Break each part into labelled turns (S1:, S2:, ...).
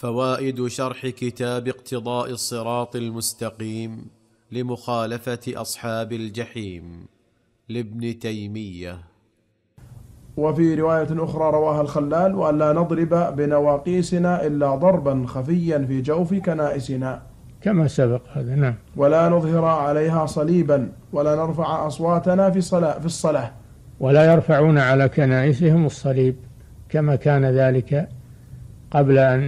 S1: فوائد شرح كتاب اقتضاء الصراط المستقيم لمخالفة أصحاب الجحيم لابن تيمية.
S2: وفي رواية أخرى رواها الخلال: وأن لا نضرب بنواقيسنا إلا ضربا خفيا في جوف كنائسنا،
S3: كما سبق هذا. نعم.
S2: ولا نظهر عليها صليبا، ولا نرفع أصواتنا في الصلاة.
S3: ولا يرفعون على كنائسهم الصليب كما كان ذلك قبل أن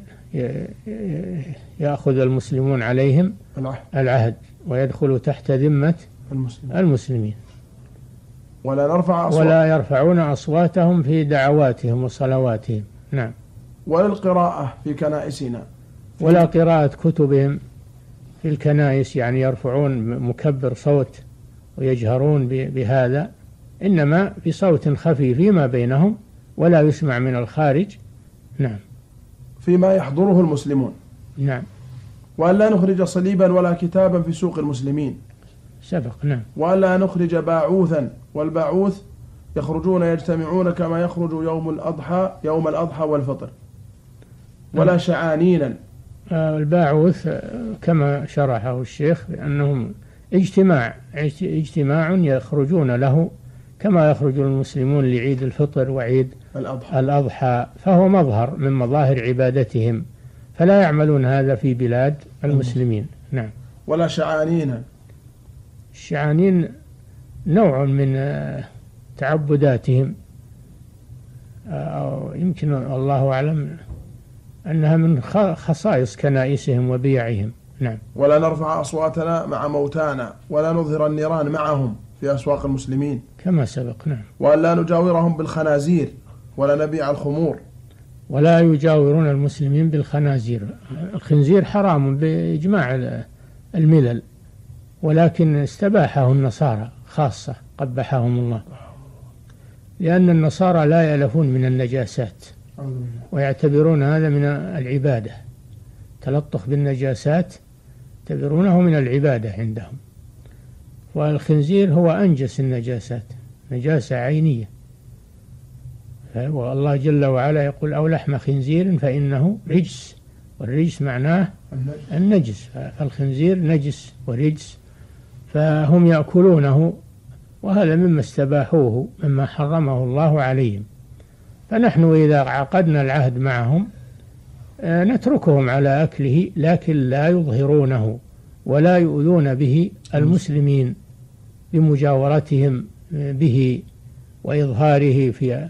S3: يأخذ المسلمون عليهم العهد ويدخلوا تحت ذمة المسلمين. ولا يرفعون أصواتهم في دعواتهم وصلواتهم. نعم.
S2: ولا القراءة في كنائسنا،
S3: ولا قراءة كتبهم في الكنائس، يعني يرفعون مكبر صوت ويجهرون بهذا، إنما بصوت خفي فيما بينهم ولا يسمع من الخارج. نعم.
S2: فيما يحضره المسلمون.
S3: نعم.
S2: وأن لا نخرج صليبا ولا كتابا في سوق المسلمين،
S3: سبق. نعم.
S2: وأن لا نخرج باعوثا، والباعوث يخرجون يجتمعون كما يخرج يوم الأضحى والفطر. ولا شعانينا.
S3: الباعوث كما شرحه الشيخ بأنهم اجتماع يخرجون له كما يخرج المسلمون لعيد الفطر وعيد الأضحى، فهو مظهر من مظاهر عبادتهم، فلا يعملون هذا في بلاد المسلمين. نعم.
S2: ولا شعانين.
S3: الشعانين نوع من تعبداتهم، أو يمكن الله أعلم أنها من خصائص كنائسهم وبيعهم. نعم.
S2: ولا نرفع أصواتنا مع موتانا، ولا نظهر النيران معهم في أسواق المسلمين
S3: كما سبق. نعم.
S2: ولا نجاورهم بالخنازير، ولا نبيع الخمور.
S3: ولا يجاورون المسلمين بالخنازير. الخنزير حرام بإجماع الملل، ولكن استباحه النصارى خاصة قبحهم الله، لأن النصارى لا يألفون من النجاسات ويعتبرون هذا من العبادة، تلطخ بالنجاسات يعتبرونه من العبادة عندهم. والخنزير هو أنجس النجاسات، نجاسة عينية، والله جل وعلا يقول: أو لحم خنزير فإنه رجس، والرجس معناه النجس، فالخنزير نجس ورجس، فهم يأكلونه، وهذا مما استباحوه مما حرمه الله عليهم. فنحن إذا عقدنا العهد معهم نتركهم على أكله، لكن لا يظهرونه ولا يؤذون به المسلمين بمجاورتهم به وإظهاره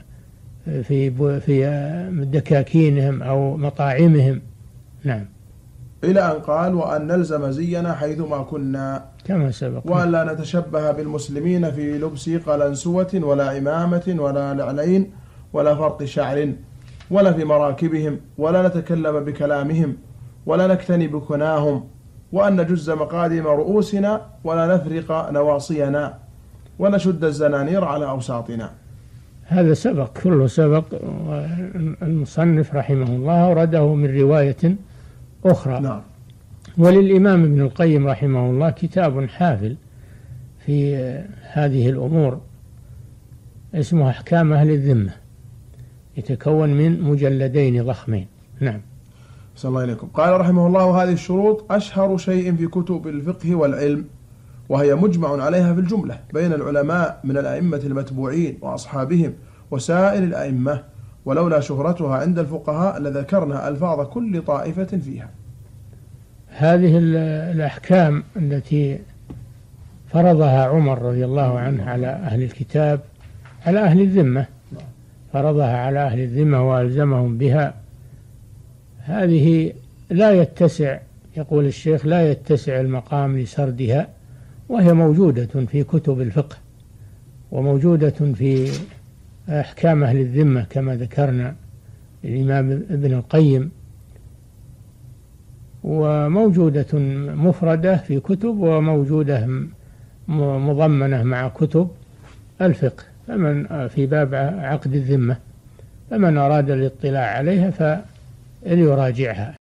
S3: في دكاكينهم أو مطاعمهم. نعم.
S2: إلى أن قال: وأن نلزم زينا حيثما كنا،
S3: كما سبق.
S2: وأن لا نتشبه بالمسلمين في لبس قلنسوة ولا عمامة ولا نعلين ولا فرط شعر، ولا في مراكبهم، ولا نتكلم بكلامهم، ولا نكتني بكناهم، وأن نجز مقادم رؤوسنا، ولا نفرق نواصينا، ونشد الزنانير على أوساطنا.
S3: هذا سبق، كله سبق. المصنف رحمه الله أورده من رواية أخرى.
S2: نعم.
S3: وللإمام ابن القيم رحمه الله كتاب حافل في هذه الأمور اسمه أحكام أهل الذمة، يتكون من مجلدين ضخمين. نعم.
S2: صلى الله عليكم. قال رحمه الله: هذه الشروط أشهر شيء في كتب الفقه والعلم، وهي مجمع عليها في الجملة بين العلماء من الأئمة المتبوعين وأصحابهم وسائر الأئمة، ولولا شهرتها عند الفقهاء لذكرنا ألفاظ كل طائفة فيها.
S3: هذه الأحكام التي فرضها عمر رضي الله عنه على أهل الكتاب، على أهل الذمة، فرضها على أهل الذمة وألزمهم بها، هذه لا يتسع، يقول الشيخ، لا يتسع المقام لسردها، وهي موجودة في كتب الفقه وموجودة في أحكام أهل الذمة كما ذكرنا الإمام ابن القيم، وموجودة مفردة في كتب، وموجودة مضمنة مع كتب الفقه، فمن في باب عقد الذمة، فمن أراد الاطلاع عليها فليراجعها.